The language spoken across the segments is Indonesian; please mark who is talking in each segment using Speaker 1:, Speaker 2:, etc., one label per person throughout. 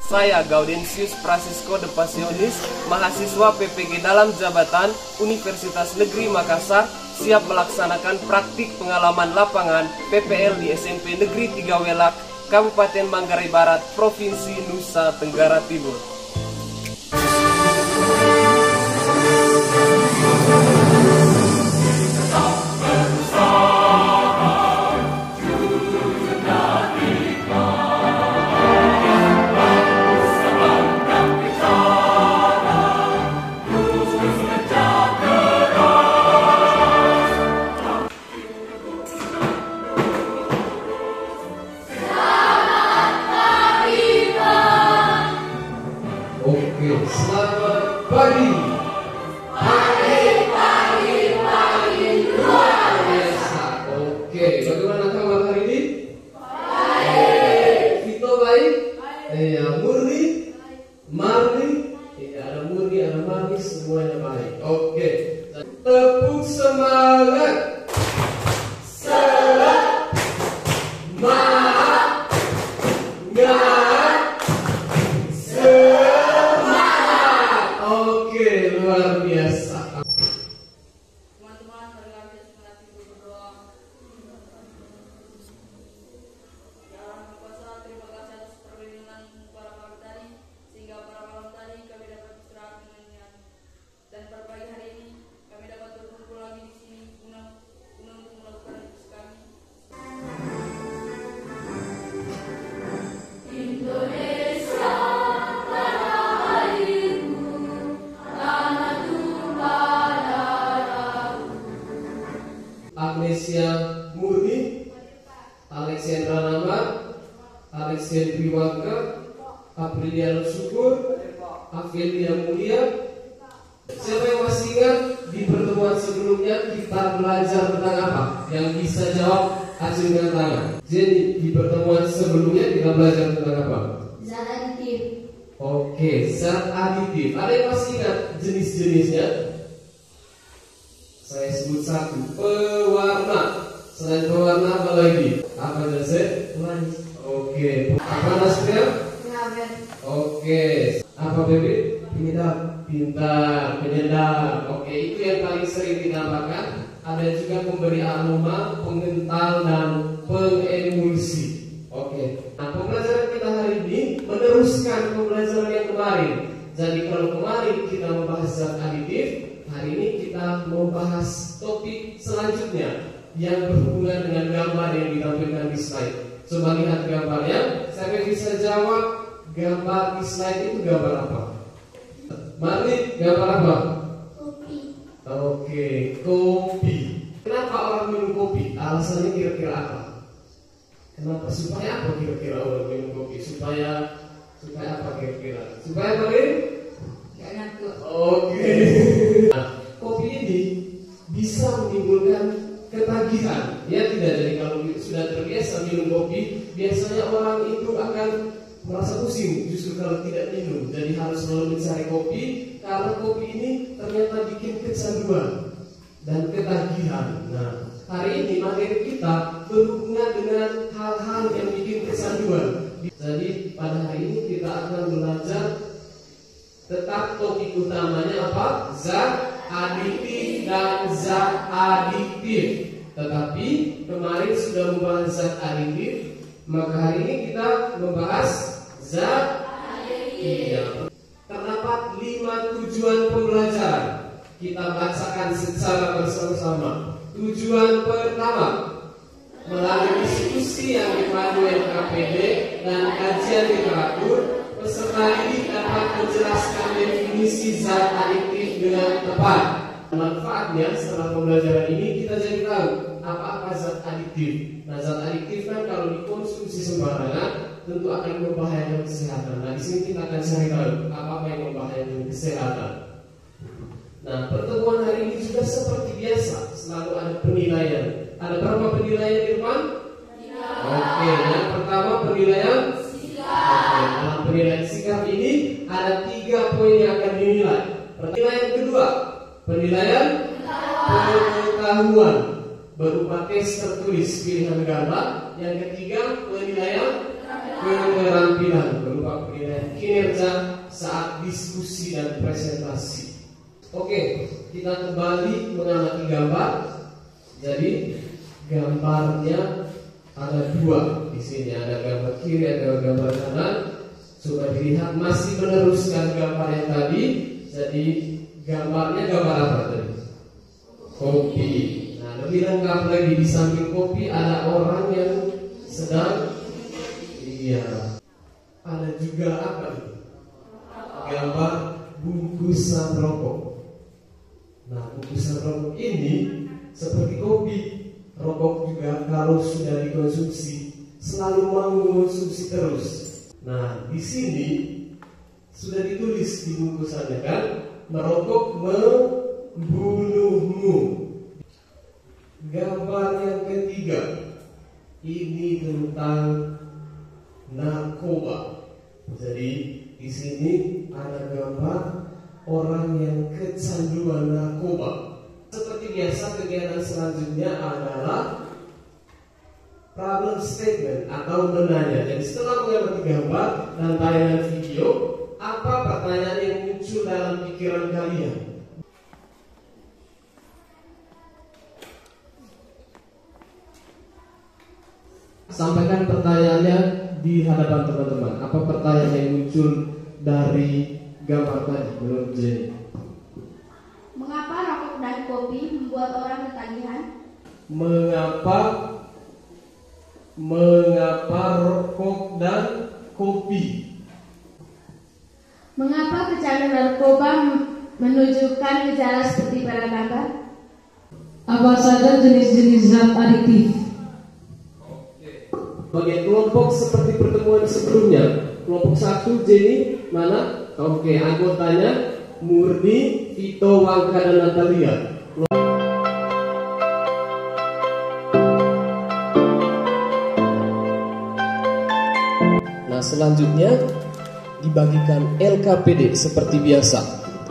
Speaker 1: Saya Gaudensius Francisco de Passionis, mahasiswa PPG dalam jabatan Universitas Negeri Makassar, siap melaksanakan praktik pengalaman lapangan PPL di SMP Negeri 3 Welak, Kabupaten Manggarai Barat, Provinsi Nusa Tenggara Timur.
Speaker 2: Selamat pagi. Pagi luar biasa. Oke, bagaimana kabar hari ini? Baik. Vito baik? Iya, Murni? Marni? Iya, ada Murni, ada Marni, semuanya baik. Oke, tepuk semangat. Luar biasa.
Speaker 3: Teman-teman, mari kami semangat untuk berdoa. Ya Allah Kuasa, terima kasih atas perlindungan para kami tadi, sehingga pada malam tadi kami dapat istirahat dengan nyenyak. Dan pada pagi hari ini kami dapat berkumpul lagi di sini guna untuk melakukan tugas kami. Indonesia.
Speaker 2: Agnesia Murni, Alexandra Nama, Alexandri Wangka, Apriliano Syukur, Afelia Mulia. Siapa yang masih ingat di pertemuan sebelumnya kita belajar tentang apa? Yang bisa jawab acungkan tangan. Jadi di pertemuan sebelumnya kita belajar tentang apa?
Speaker 3: Zat aditif.
Speaker 2: Oke, zat aditif. Ada yang masih ingat jenis-jenisnya? Saya sebut satu, pewarna. Selain pewarna apa lagi? Apa Jose?
Speaker 3: Manis.
Speaker 2: Oke. Apa Nasria?
Speaker 3: Pengawet.
Speaker 2: Oke. Apa Baby? Penyedap. Pintar, penyedap. Oke, itu yang paling sering ditambahkan. Ada juga pemberi aroma, pengental dan pengemulsi. Oke. Nah, pembelajaran kita hari ini meneruskan pembelajaran yang kemarin. Jadi kalau kemarin kita membahas zat aditif, hari ini kita mau bahas topik selanjutnya yang berhubungan dengan gambar yang ditampilkan di slide. Coba lihat gambarnya. Saya bisa jawab gambar di slide itu gambar apa? Marni, gambar apa?
Speaker 3: Kopi.
Speaker 2: Oke, kopi. Kenapa orang minum kopi? Alasannya kira-kira apa? Kenapa? Supaya apa kira-kira orang minum kopi? Supaya apa kira-kira? Supaya apa ini? Oke. Nah, kopi ini bisa menimbulkan ketagihan, ya tidak? Jadi kalau sudah terbiasa minum kopi, biasanya orang itu akan merasa pusing justru kalau tidak minum. Jadi harus selalu mencari kopi karena kopi ini ternyata bikin kecanduan dan ketagihan. Nah, hari ini materi kita berhubungan dengan hal-hal yang bikin kecanduan. Jadi pada hari ini kita akan belajar tetap topik utamanya apa? Zat aditif dan zat adiktif. Tetapi kemarin sudah membahas zat aditif, maka hari ini kita membahas zat adiktif. Terdapat 5 tujuan pembelajaran. Kita bacakan secara bersama-sama. Tujuan pertama, melalui diskusi yang dipandu LKPD dan kajian literatur, peserta didik dapat menjelaskan definisi zat adiktif dengan tepat. Manfaatnya setelah pembelajaran ini kita jadi tahu apa zat adiktif. Nah, zat adiktif kan kalau dikonsumsi sembarangan tentu akan membahayakan kesehatan. Nah, di sini kita akan cari tahu apa yang membahayakan kesehatan. Nah, pertemuan hari ini juga seperti biasa selalu ada penilaian. Ada berapa penilaian, Irfan? Oke, yang pertama penilaian. Oke, dalam penilaian sikap ini ada 3 poin yang akan dinilai. Penilaian kedua, penilaian pengetahuan berupa tes tertulis pilihan gambar yang ketiga penilaian keterampilan berupa penilaian kinerja saat diskusi dan presentasi. Oke, kita kembali mengamati gambar. Jadi gambarnya ada dua di sini, ada gambar kiri, ada gambar kanan. Coba dilihat, masih meneruskan gambar yang tadi. Jadi gambarnya gambar apa tadi? Kopi. Nah, lebih lengkap lagi, di samping kopi ada orang yang sedang, iya, ada juga apa nih? Gambar bungkusan rokok. Nah, bungkusan rokok ini seperti kopi, rokok juga kalau sudah dikonsumsi selalu mau mengonsumsi terus. Nah, di sini sudah ditulis di bungkusannya kan, merokok membunuhmu. Gambar yang ketiga ini tentang narkoba. Jadi di sini ada gambar orang yang kecanduan narkoba. Seperti biasa, kegiatan selanjutnya adalah problem statement atau menanya. Jadi setelah mengamati gambar dan tayangan video, apa pertanyaan yang muncul dalam pikiran kalian? Sampaikan pertanyaannya di hadapan teman-teman. Apa pertanyaan yang muncul dari gambar tadi menurut Jenny?
Speaker 4: Mengapa rokok dan kopi membuat orang ketagihan?
Speaker 2: Mengapa rokok dan kopi?
Speaker 4: Mengapa kecanduan narkoba menunjukkan gejala seperti pada gambar?
Speaker 5: Apa saja jenis-jenis zat adiktif?
Speaker 2: Bagian kelompok seperti pertemuan sebelumnya. Kelompok 1 Jenny mana? Oke, anggotanya Murni, Vito, Wangka, dan Natalia. Nah, selanjutnya dibagikan LKPD seperti biasa.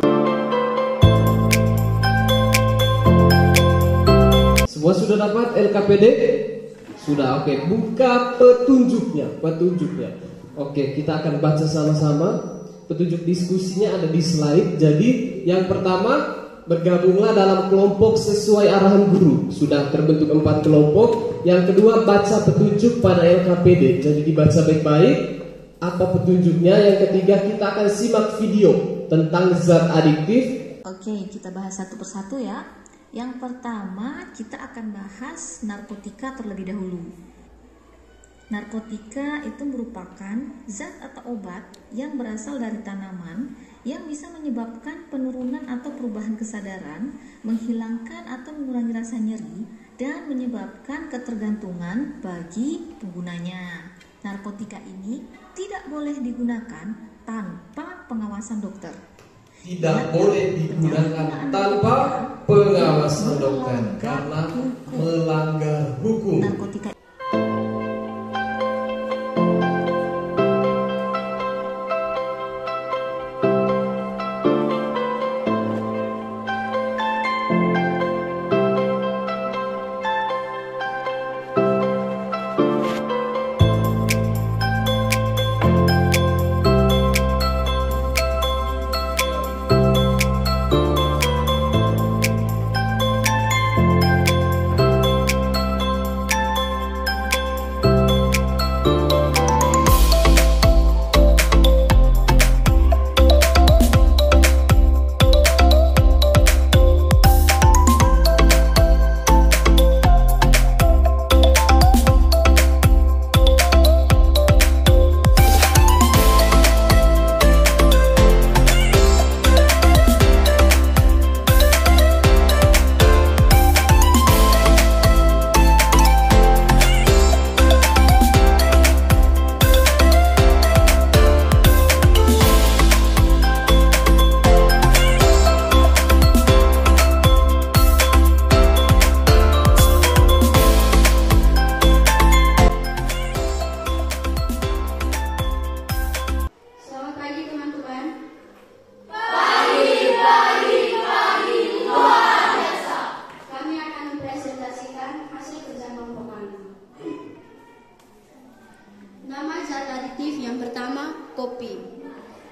Speaker 2: Semua sudah dapat LKPD? Sudah, oke. Buka petunjuknya. Oke, kita akan baca sama-sama. Petunjuk diskusinya ada di slide. Jadi, yang pertama, bergabunglah dalam kelompok sesuai arahan guru. Sudah terbentuk 4 kelompok. Yang kedua, baca petunjuk pada LKPD. Jadi dibaca baik-baik apa petunjuknya. Yang ketiga, kita akan simak video tentang zat adiktif.
Speaker 6: Oke, kita bahas satu persatu ya. Yang pertama, kita akan bahas narkotika terlebih dahulu. Narkotika itu merupakan zat atau obat yang berasal dari tanaman yang bisa menyebabkan penurunan atau perubahan kesadaran, menghilangkan atau mengurangi rasa nyeri, dan menyebabkan ketergantungan bagi penggunanya. Narkotika ini tidak boleh digunakan tanpa pengawasan dokter.
Speaker 2: Tidak boleh digunakan tanpa pengawasan dokter karena melanggar hukum.
Speaker 6: Narkotika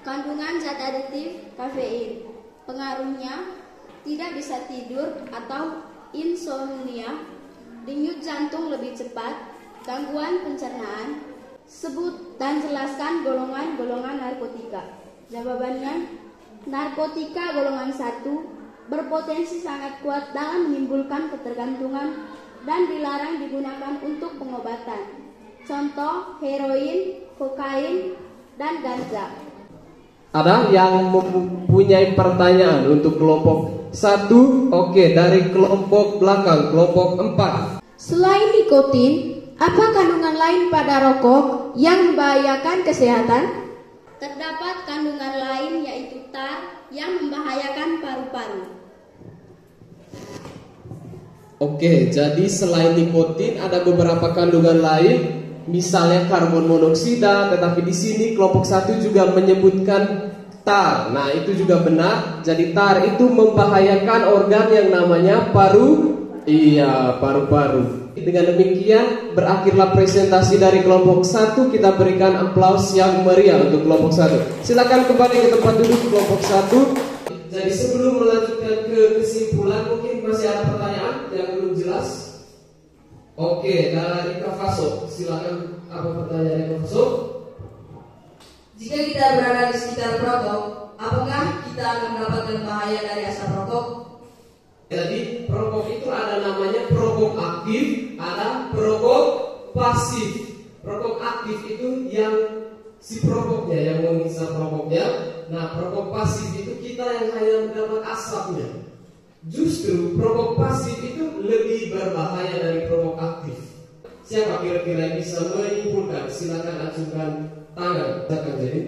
Speaker 7: Kandungan zat aditif kafein. Pengaruhnya tidak bisa tidur atau insomnia, denyut jantung lebih cepat, gangguan pencernaan. Sebut dan jelaskan golongan-golongan narkotika. Jawabannya, narkotika golongan 1 berpotensi sangat kuat dalam menimbulkan ketergantungan dan dilarang digunakan untuk pengobatan. Contoh, heroin, kokain, dan ganja.
Speaker 1: Ada yang mempunyai pertanyaan untuk kelompok 1? Oke, dari kelompok belakang, kelompok 4.
Speaker 4: Selain nikotin, apa kandungan lain pada rokok yang membahayakan kesehatan?
Speaker 7: Terdapat kandungan lain yaitu tar yang membahayakan paru-paru.
Speaker 1: Oke, jadi selain nikotin ada beberapa kandungan lain, misalnya karbon monoksida, tetapi di sini kelompok 1 juga menyebutkan tar. Nah, itu juga benar. Jadi tar itu membahayakan organ yang namanya paru-paru. Dengan demikian berakhirlah presentasi dari kelompok 1. Kita berikan aplaus yang meriah untuk kelompok 1. Silakan kembali ke tempat duduk kelompok 1. Jadi sebelum melanjutkan ke kesimpulan, mungkin masih ada pertanyaan yang belum jelas. Oke, dari Kak Faso, silakan, apa pertanyaan Kak Faso?
Speaker 3: Jika kita berada di sekitar perokok, apakah kita akan mendapatkan bahaya dari asap rokok?
Speaker 1: Jadi perokok itu ada namanya perokok aktif, ada perokok pasif. Perokok aktif itu yang si perokoknya yang menghisap rokoknya. Nah, perokok pasif itu kita yang hanya mendapat asapnya. Justru perokok pasif itu lebih berbahaya dari perokok aktif. Siapa kira-kira yang bisa menyimpulkan? Silakan acungkan tangan. Silakan jadi.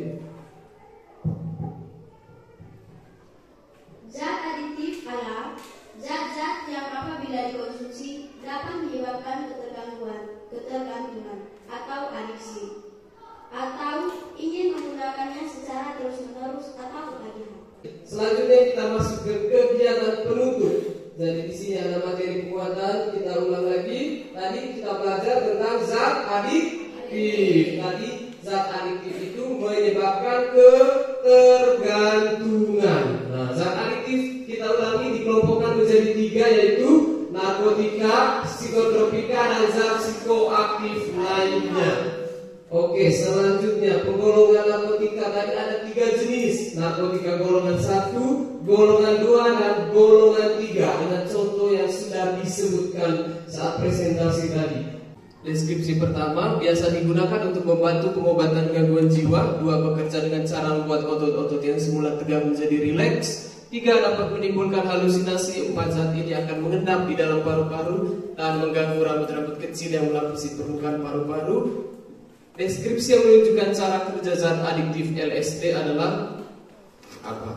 Speaker 7: Zat aditif adalah zat-zat yang apabila dikonsumsi dapat menyebabkan ketergantungan atau adiksi, atau ingin menggunakannya secara terus-menerus atau ketagihan.
Speaker 1: Selanjutnya kita masuk ke kegiatan penutup. Jadi di sini ada materi penguatan. Kita ulang lagi. Tadi kita belajar tentang zat adiktif. Tadi zat adiktif itu menyebabkan ketergantungan. Nah, zat adiktif kita ulangi dikelompokkan menjadi 3, yaitu narkotika, psikotropika, dan zat psikoaktif lainnya. Oke, selanjutnya penggolongan narkotika tadi ada 3 jenis. Narkotika golongan 1, golongan 2, dan golongan 3. Dengan contoh yang sudah disebutkan saat presentasi tadi. Deskripsi pertama, biasa digunakan untuk membantu pengobatan gangguan jiwa. 2, bekerja dengan cara membuat otot-otot yang semula tegang menjadi rileks. 3, dapat menimbulkan halusinasi. 4, zat ini akan mengendap di dalam paru-paru dan mengganggu rambut-rambut kecil yang melapisi permukaan paru-paru. Deskripsi yang menunjukkan cara kerja zat adiktif LSD adalah apa?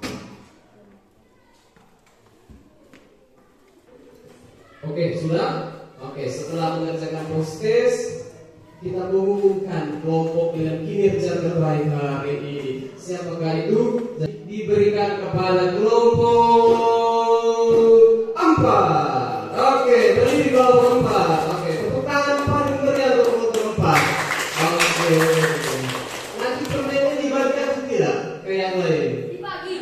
Speaker 1: Oke, sudah? Oke, setelah mengerjakan post-test, kita mengumumkan kelompok dengan kinerja terbaik hari ini. Siapakah itu? Diberikan kepada kelompok 4. Oke, berdiri kelompok 4. Oke, tepuk tangan paling meriah untuk kelompok 4. Oke. Nanti permennya dibagikan tidak ke yang lain?
Speaker 3: Dibagi.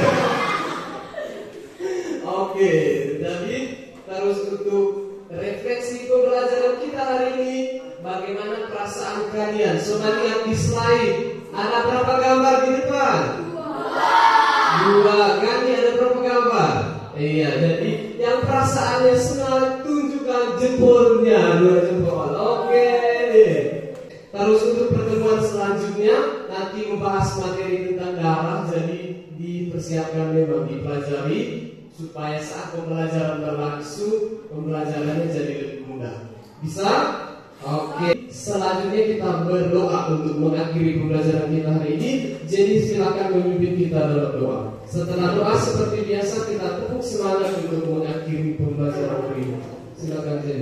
Speaker 1: Oke, jadi terus untuk refleksi pembelajaran kita hari ini, bagaimana perasaan kalian? Coba lihat di slide. Ada berapa gambar di depan? 2. Kan ada berapa gambar? Iya, jadi yang perasaannya senang tunjukkan jempolnya, 2 jempol. Oke. Terus untuk pertemuan selanjutnya nanti membahas materi tentang darah, jadi dipersiapkan memang dipelajari supaya saat pembelajaran berlangsung pembelajarannya jadi lebih mudah. Bisa? Oke. Selanjutnya kita berdoa untuk mengakhiri pembelajaran kita hari ini. Jadi silakan memimpin kita dalam doa. Setelah doa seperti biasa kita tepuk semangat untuk mengakhiri pembelajaran hari ini. Silakan jadi.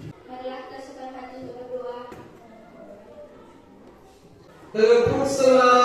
Speaker 7: Marilah kita sekarang hati untuk berdoa.
Speaker 1: Tepuk semangat.